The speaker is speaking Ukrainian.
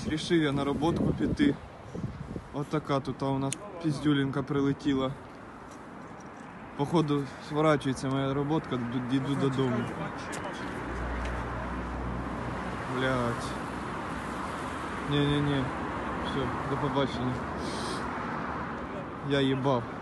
Рішив я на роботку піти. Отака тут у нас піздюлінка прилетіла. Походу сворачується моя роботка, йду додому. Блять. Ні. Все, до побачення. Я їбав.